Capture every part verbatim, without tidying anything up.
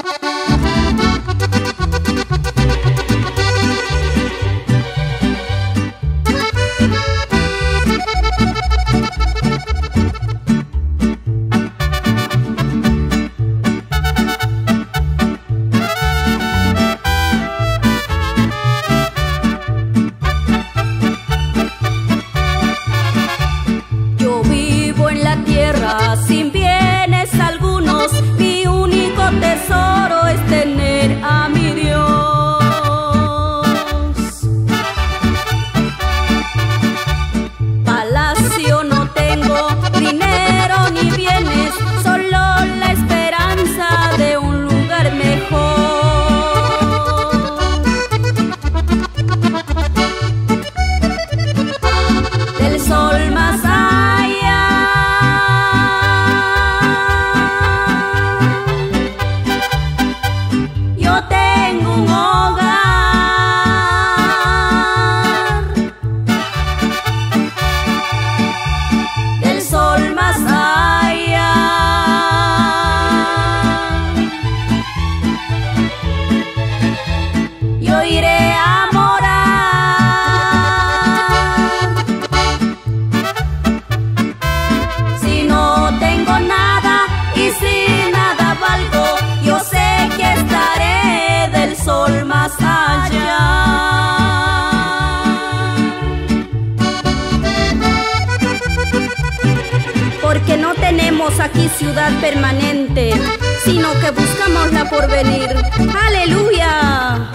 Sin bienes algunos, mi único tesoro es tener a mi Dios. Palacio no tengo, dinero ni bienes, solo la esperanza de un lugar mejor. Del sol más allá tengo un hogar, del sol más allá. Yo iré a morar. Si no tengo nada y si nada valgo, yo sé que estaré del sol más allá. Porque no tenemos aquí ciudad permanente, sino que buscamos la porvenir. ¡Aleluya!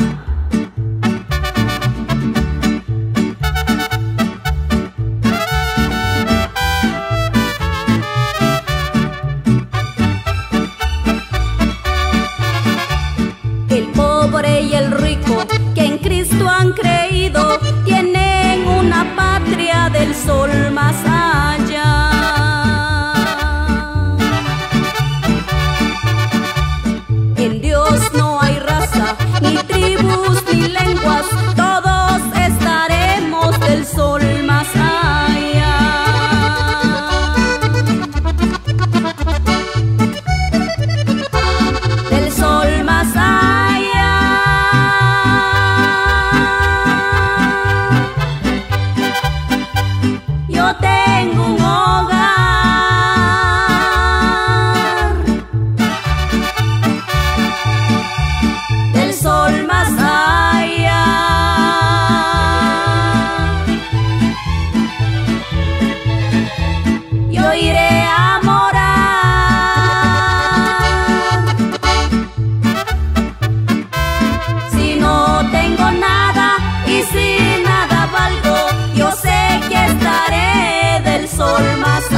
El pobre y el rico que en Cristo han creído tienen una patria del sol más allá. En Dios no hay raza, ni tribus, ni lenguas, todos estaremos del sol más allá. Del sol más allá. Yo tengo un hogar, del sol más allá. Yo iré a morar. Si no tengo nada y si nada valgo, yo sé que estaré del sol más allá.